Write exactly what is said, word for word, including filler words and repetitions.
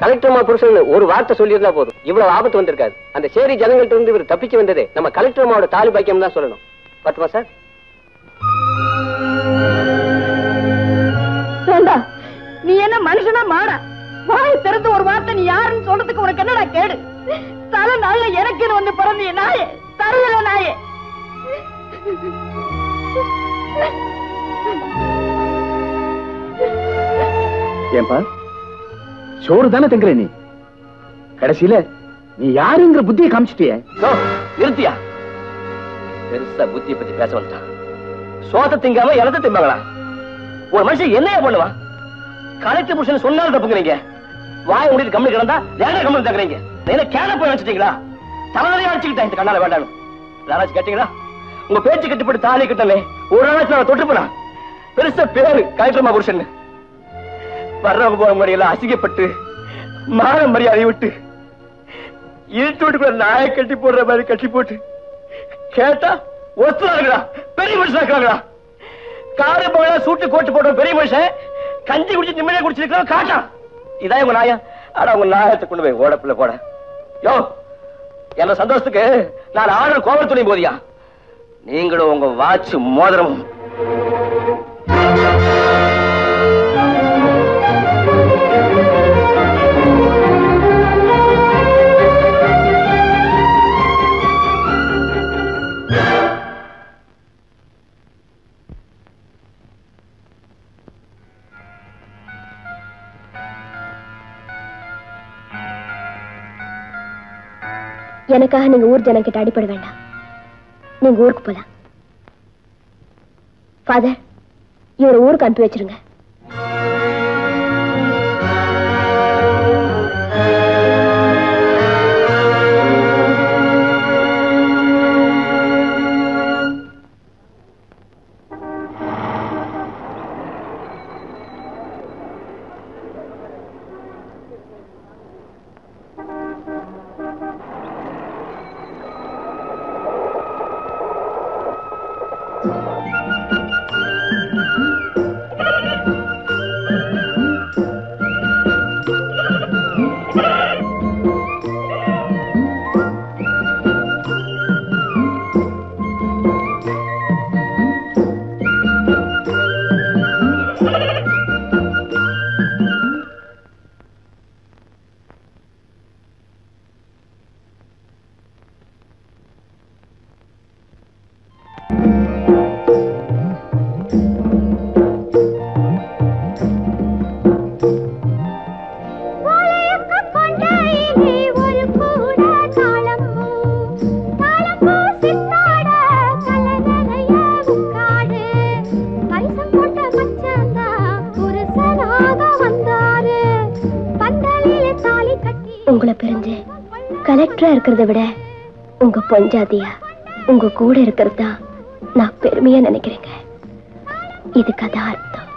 Collector மா புருஷன் ஒரு வார்த்தை சொல்லியிருந்தா போதும், இவ்வளவு ஆபத்து வந்திருக்காது. அந்த சேரி ஜனங்கள்ட்ட இருந்து இவர் தப்பிச்சு வந்ததே நம்ம கலெக்டர் மாவோட தாலி பாக்கியம் தான் சொல்லணும். பத்துமா சார்? நீ என்ன மனுஷனா மாடா? வாய் திறந்து ஒரு வார்த்தை நீ யாருன்னு சொல்றதுக்கு உனக்கு என்னடா கேடு? தலை நாள்ல எனக்குன்னு வந்து பிறந்திய நாயே, தரையில நாயே. ஏன்பா சோறு தானே தங்குற நீ? கடைசியில நீ யாருங்கிற புத்தியை காமிச்சிட்டிய. நிறுத்தியா? பெருசா புத்தியை பத்தி பேச வந்துட்டான். சோத்த திங்காம இலத்தை திம்பாங்களா? ஒரு மனுஷன் என்னையா பண்ணுவான்? கலெக்டர் புருஷன் சொன்னாலும் தப்புங்கிறீங்க. வாய் முடிட்டு கம்மி கிடந்தா ஏன் கம்மி தங்குறீங்க? என்ன கேன போய் வச்சுட்டீங்களா? தலைவரையா அடிச்சுக்கிட்டேன் இந்த கண்ணால வேண்டாம். யாராச்சும் கேட்டீங்களா? உங்க பேச்சு கட்டுப்பட்டு தாலி கட்டலே ஒரு நாளாச்சும் நான் தொட்டு போனா பெருசா பேரு கலெக்டர் புருஷன். வர்றவங்க போற முறையெல்லாம் அசிங்கப்பட்டு மான மரியாதை விட்டு இருட்டு வீட்டுக்குள்ள நாயை கட்டி போடுற மாதிரி கட்டி போட்டு கேட்டா ஒத்துறாங்களா? பெரிய மனுஷன் இருக்கிறாங்களா? காரு போல சூட்டு கோட்டு போட்ட பெரிய மனுஷன் கஞ்சி குடிச்சு நிம்மதியா குடிச்சிருக்கோம் காட்டா. இதான் உங்க நாயா? ஆனா உங்க நாயத்தை கொண்டு போய் ஓடப்புல போட. யோ என்ன சந்தோஷத்துக்கு நான் ஆர்டர் கோவல் துணி போதியா? நீங்களும் உங்க வாட்ச் மோதிரமும். எனக்காக நீங்க ஊர் ஜனம் கிட்ட அடிப்பட வேண்டாம். நீங்க ஊருக்கு போலாம். ஃபாதர், இவரை ஊருக்கு அனுப்பி வச்சிருங்க. உங்களை பிரிஞ்சு கலெக்டரா இருக்கிறத விட உங்க பொஞ்சாதியா உங்க கூட இருக்கிறதா நான் பெருமையா நினைக்கிறேங்க. இதுக்கு அதான் அர்த்தம்.